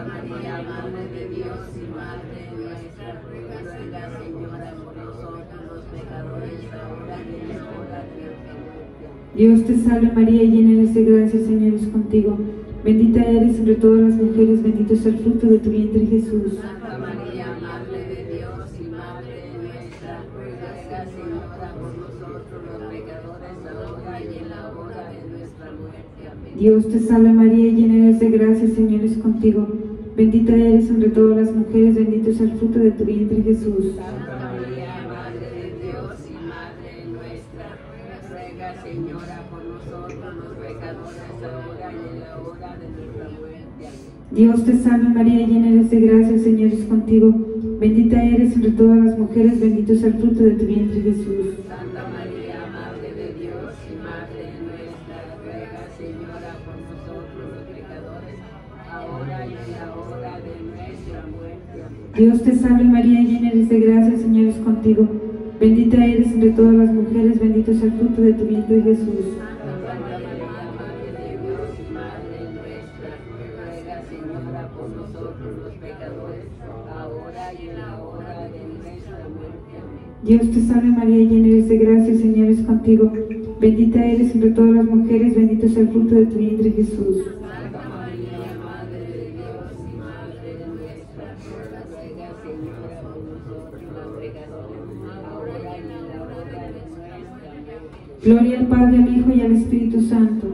D: Dios te salve María, llena eres de gracia, el Señor es contigo. Bendita eres entre todas las mujeres, bendito es el fruto de tu vientre, Jesús.
C: Santa María, Madre de Dios y Madre nuestra, ruega, Señora, por nosotros los pecadores, ahora y en la hora de nuestra muerte. Amén.
D: Dios te salve María, llena eres de gracia, el Señor es contigo. Bendita eres entre todas las mujeres, bendito es el fruto de tu vientre, Jesús.
C: Santa María, Madre de Dios y Madre nuestra, ruega, Señora, por nosotros los pecadores, ahora y en la hora de nuestra muerte. Amén.
D: Dios te salve María, llena eres de gracia, el Señor es contigo. Bendita eres entre todas las mujeres, bendito es el fruto de tu vientre, Jesús.
C: Santa María, Madre de Dios y Madre nuestra, ruega, Señora, por nosotros los pecadores, ahora y en la hora de nuestra muerte. Amén.
D: Dios te salve María, llena eres de gracia, el Señor es contigo. Bendita eres entre todas las mujeres, bendito es el fruto de tu vientre, Jesús.
C: Santa María, Madre de Dios y Madre nuestra, ruega, Señora, por nosotros los pecadores, ahora y en la hora de nuestra muerte. Amén.
D: Dios te salve María, llena eres de gracia, el Señor es contigo. Bendita eres entre todas las mujeres, bendito es el fruto de tu vientre, Jesús.
C: Santa María, Madre de Dios y Madre nuestra, ruega, Señora, por nosotros los pecadores, ahora y en la hora de nuestra muerte.
D: Gloria al Padre, al Hijo y al Espíritu Santo.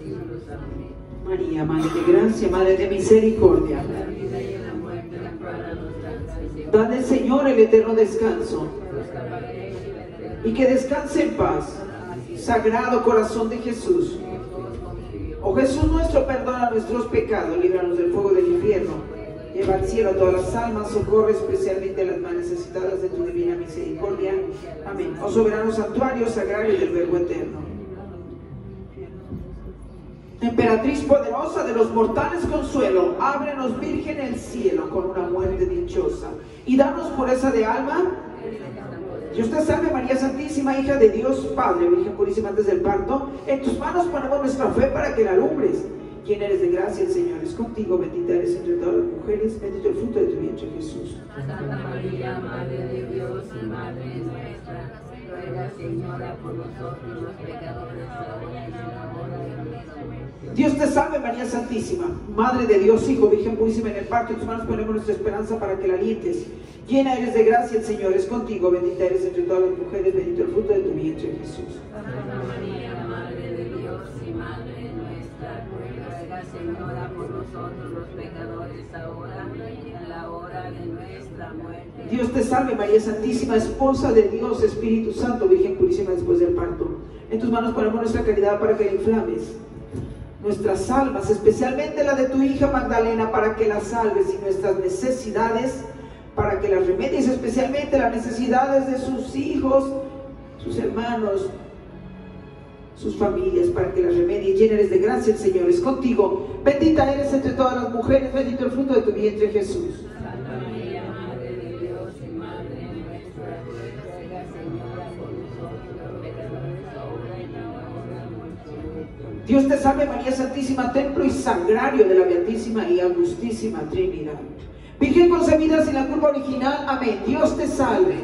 A: María, Madre de gracia, Madre de misericordia.
C: La vida y la muerte, la
A: Dale, Señor, el eterno descanso y que descanse en paz. Sagrado corazón de Jesús. Oh Jesús nuestro, perdona nuestros pecados, líbranos del fuego del infierno, lleva al cielo a todas las almas, socorre especialmente a las más necesitadas de tu divina misericordia. Amén. Oh soberano santuario sagrario del Verbo eterno, emperatriz poderosa de los mortales consuelo, ábrenos, Virgen, el cielo con una muerte dichosa y danos pureza de alma. Dios te salve María Santísima, hija de Dios Padre, Virgen purísima antes del parto. En tus manos ponemos nuestra fe para que la alumbres. Quien eres de gracia, el Señor es contigo, bendita eres entre todas las mujeres, bendito el fruto de tu vientre, Jesús.
C: Santa María, Madre de Dios y Madre nuestra, ruega, Señora, por nosotros los pecadores, ahora y en la hora de nuestra muerte.
A: Dios te salve María Santísima, Madre de Dios, Hijo, Virgen purísima en el parto. En tus manos ponemos nuestra esperanza para que la alientes. Llena eres de gracia, el Señor es contigo, bendita eres entre todas las mujeres, bendito el fruto de tu vientre, Jesús.
C: Santa María, Madre de Dios y Madre nuestra, ruega, Señora, por nosotros los pecadores, ahora y en la hora de nuestra muerte.
A: Dios te salve María Santísima, esposa de Dios, Espíritu Santo, Virgen purísima después del parto. En tus manos ponemos nuestra caridad para que la inflames. Nuestras almas, especialmente la de tu hija Magdalena, para que la salves, y nuestras necesidades para que las remedies, especialmente las necesidades de sus hijos, sus hermanos, sus familias, para que las remedies. Llena eres de gracia, el Señor es contigo, bendita eres entre todas las mujeres, bendito el fruto de tu vientre, Jesús.
C: Santa María, Madre de Dios y Madre nuestra, ruega, Señora, por nosotros los pecadores, ahora y en la hora de nuestra muerte.
A: Dios te salve María Santísima, templo y sagrario de la Beatísima y Augustísima Trinidad. Virgen concebida sin la culpa original, amén. Dios te salve.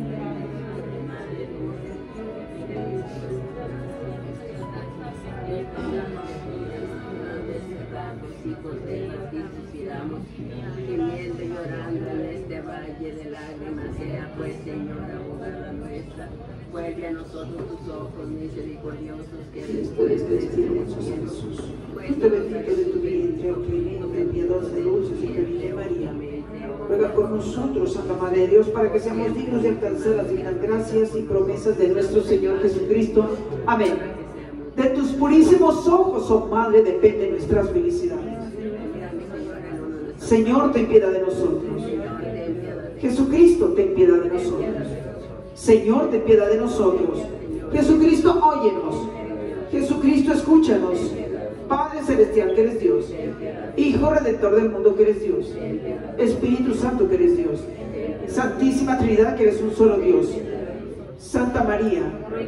C: Gimiendo y llorando en este valle de lágrimas, sea pues, Señora, abogada nuestra, vuelve a nosotros tus ojos misericordiosos, que después de este Jesús,
A: pues te bendigo de tu vientre, oh clemente, piadosa, dulce y Virgen María. Ruega por nosotros, Santa Madre de Dios, para que seamos dignos de alcanzar las divinas gracias y promesas de nuestro Señor Jesucristo. Amén. De tus purísimos ojos, oh Madre, depende nuestras felicidades. Señor, ten piedad de nosotros. Jesucristo, ten piedad de nosotros. Señor, ten piedad de nosotros. Jesucristo, óyenos. Jesucristo, escúchanos. Padre celestial, que eres Dios. Hijo redentor del mundo, que eres Dios. Espíritu Santo, que eres Dios. Santísima Trinidad, que eres un solo Dios. Santa María,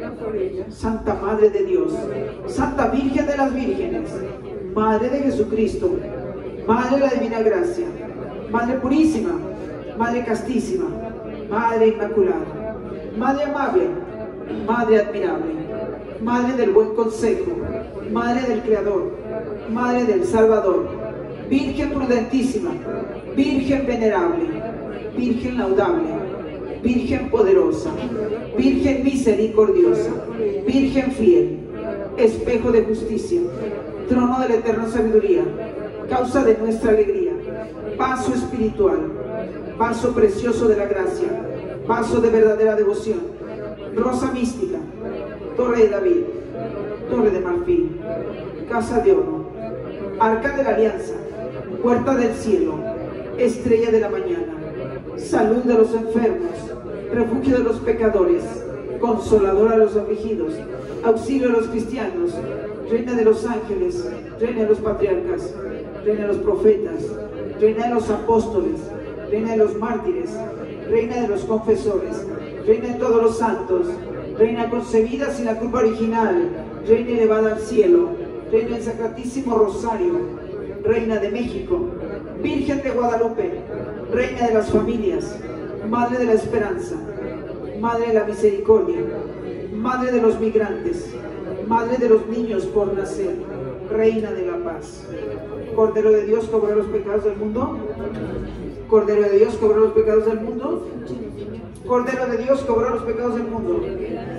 A: Santa Madre de Dios, Santa Virgen de las Vírgenes, Madre de Jesucristo, Madre de la Divina Gracia, Madre Purísima, Madre Castísima, Madre Inmaculada, Madre Amable, Madre Admirable, Madre del Buen Consejo, Madre del Creador, Madre del Salvador, Virgen Prudentísima, Virgen Venerable, Virgen Laudable, Virgen Poderosa, Virgen Misericordiosa, Virgen Fiel, Espejo de Justicia, Trono de la Eterna Sabiduría, Causa de nuestra alegría, Paso espiritual, Paso precioso de la gracia, Paso de verdadera devoción, Rosa mística, Torre de David, Torre de marfil, Casa de oro, Arca de la Alianza, Puerta del cielo, Estrella de la mañana, Salud de los enfermos, refugio de los pecadores, consoladora de los afligidos, auxilio de los cristianos, reina de los ángeles, reina de los patriarcas, reina de los profetas, reina de los apóstoles, reina de los mártires, reina de los confesores, reina de todos los santos, reina concebida sin la culpa original, reina elevada al cielo, reina del Sacratísimo Rosario, reina de México, Virgen de Guadalupe, reina de las familias, Madre de la esperanza, Madre de la misericordia, Madre de los migrantes, Madre de los niños por nacer, Reina de la paz. Cordero de Dios, cobró los pecados del mundo. Cordero de Dios, cobró los pecados del mundo. Cordero de Dios, cobró los pecados del mundo.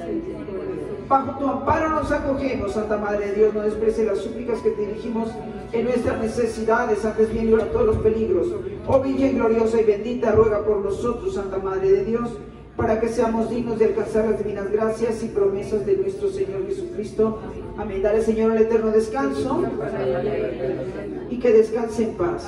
A: Bajo tu amparo nos acogemos, Santa Madre de Dios, no desprecies las súplicas que te dirigimos, en nuestras necesidades, antes bien libre de todos los peligros. Oh Virgen gloriosa y bendita, ruega por nosotros, Santa Madre de Dios, para que seamos dignos de alcanzar las divinas gracias y promesas de nuestro Señor Jesucristo. Amén. Dale, Señor, el eterno descanso y que descanse en paz.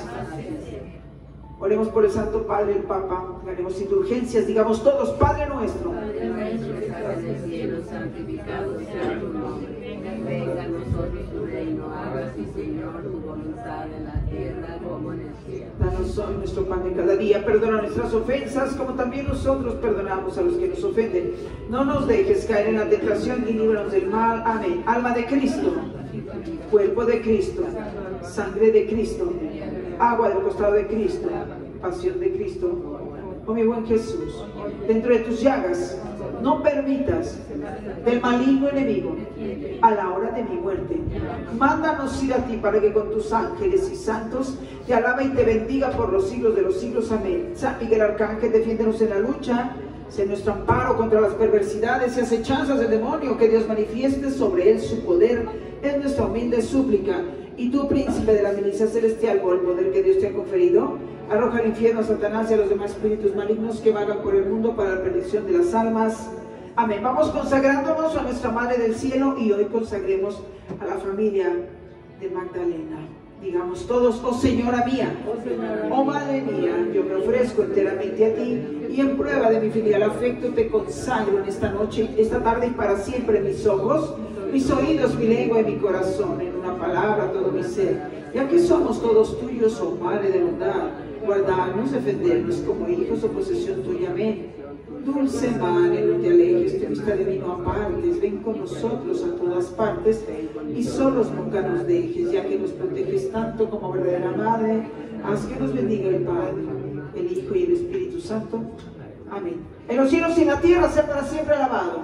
A: Oremos por el Santo Padre, el Papa. Haremos indulgencias. Digamos todos: Padre nuestro,
C: Padre nuestro que estás en el cielo, santificado sea tu nombre. Venga a nosotros tu reino, hágase, Señor, tu voluntad en la tierra como en el cielo.
A: danos hoy nuestro pan de cada día. Perdona nuestras ofensas, como también nosotros perdonamos a los que nos ofenden. No nos dejes caer en la tentación y líbranos del mal. Amén. Alma de Cristo, cuerpo de Cristo, sangre de Cristo, agua del costado de Cristo, pasión de Cristo. Oh mi buen Jesús, dentro de tus llagas no permitas del maligno enemigo a la hora de mi muerte. Mándanos ir a ti para que con tus ángeles y santos te alaba y te bendiga por los siglos de los siglos. Amén. San Miguel Arcángel, defiéndenos en la lucha, sé nuestro amparo contra las perversidades y acechanzas del demonio. Que Dios manifieste sobre él su poder, es nuestra humilde súplica. Y tú, príncipe de la milicia celestial, por el poder que Dios te ha conferido, arroja al infierno a Satanás y a los demás espíritus malignos que vagan por el mundo para la perdición de las almas. Amén. Vamos consagrándonos a nuestra Madre del Cielo y hoy consagremos a la familia de Magdalena. Digamos todos: oh Señora mía, oh Madre mía, yo me ofrezco enteramente a ti y en prueba de mi filial afecto te consagro en esta noche, esta tarde y para siempre mis ojos, mis oídos, mi lengua y mi corazón, en una palabra todo mi ser. Ya que somos todos tuyos, oh Madre de bondad, guardarnos, defendernos como hijos o posesión tuya. Amén. Dulce Madre, no te alejes, tu vista de mí no apartes, ven con nosotros a todas partes y solos nunca nos dejes, ya que nos proteges tanto como verdadera Madre. Haz que nos bendiga el Padre, el Hijo y el Espíritu Santo. Amén. En los cielos y en la tierra sea para siempre alabado.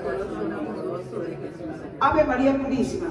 A: Ave María Purísima.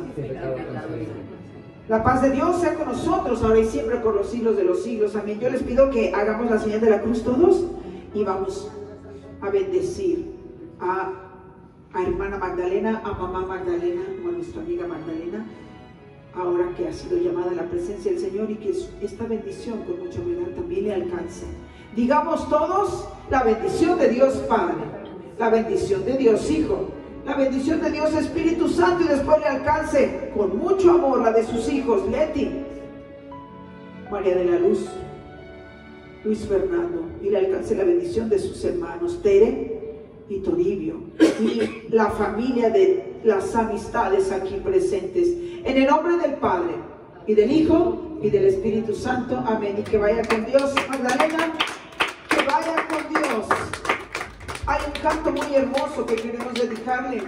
A: La paz de Dios sea con nosotros, ahora y siempre, por los siglos de los siglos. Amén. Yo les pido que hagamos la señal de la cruz todos y vamos a bendecir a, a hermana Magdalena, a mamá Magdalena, o a nuestra amiga Magdalena, ahora que ha sido llamada a la presencia del Señor, y que esta bendición con mucha humildad también le alcance. Digamos todos: la bendición de Dios Padre, la bendición de Dios Hijo, la bendición de Dios Espíritu Santo, y después le alcance con mucho amor la de sus hijos Leti, María de la Luz, Luis Fernando, y le alcance la bendición de sus hermanos Tere y Toribio, y la familia de las amistades aquí presentes. En el nombre del Padre, y del Hijo, y del Espíritu Santo. Amén. Y que vaya con Dios, Magdalena, que vaya con Dios. Hay un canto muy hermoso que queremos dedicarle.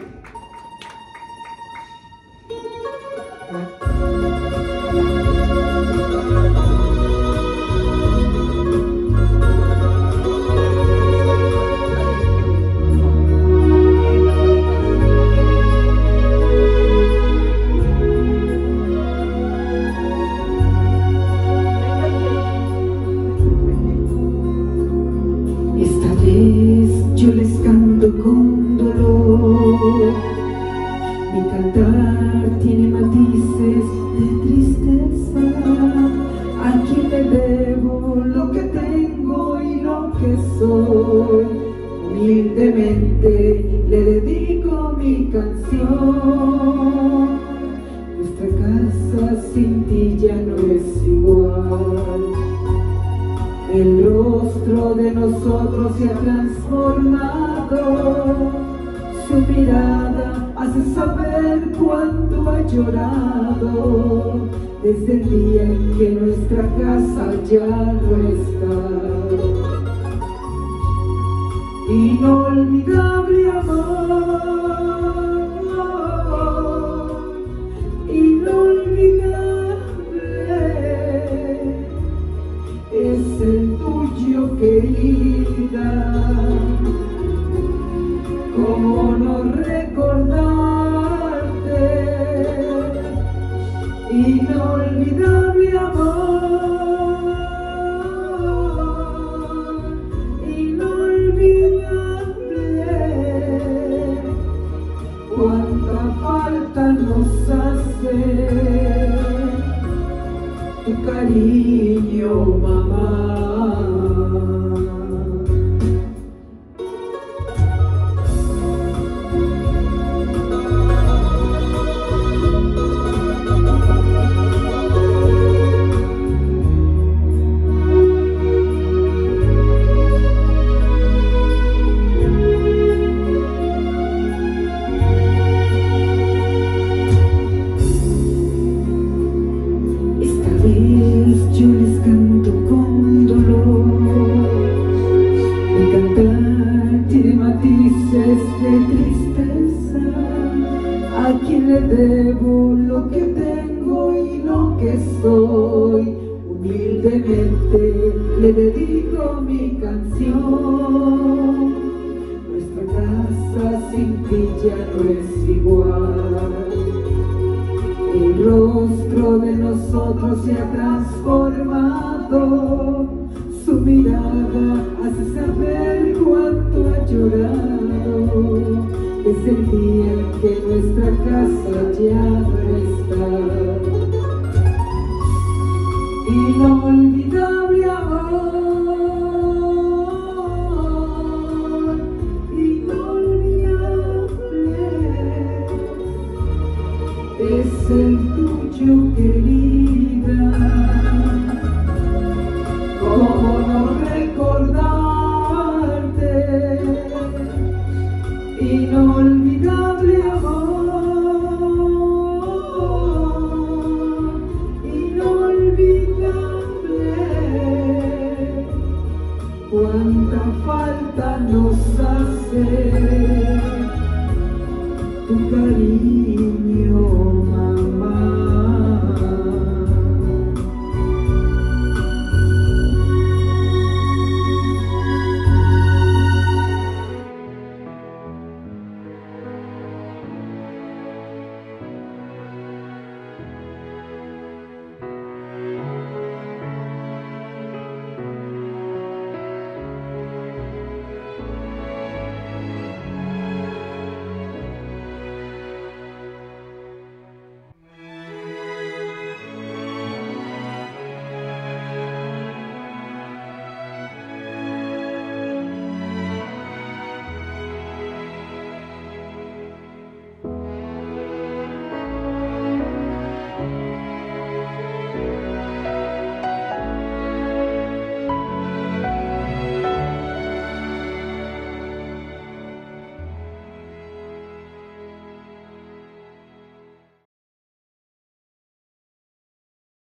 B: Yo les canto con dolor, mi cantar tiene matices de tristeza. A quien le debo lo que tengo y lo que soy, humildemente le dedico mi canción. Nuestra casa sin ti ya no es igual. El rostro de nosotros se ha transformado, su mirada hace saber cuánto ha llorado, desde el día en que nuestra casa ya no está. Inolvidable amor, inolvidable es el tuyo, querida. ¿Cómo no recordarte? Inolvidable amor, inolvidable. cariño, mamá.
D: Yo les canto con dolor. Mi cantar tiene matices de tristeza. A quien le debo lo que tengo y lo que soy. Humildemente le dedico mi canción. Nuestra casa sin ti ya no es igual. El rostro de nosotros se ha transformado, su mirada hace saber cuánto ha llorado, desde el día en que nuestra casa ya no está. Inolvidable amor, es el tuyo, querida. ¿Cómo no recordarte? Inolvidable amor, inolvidable. Cuánta falta nos hace tu cariño.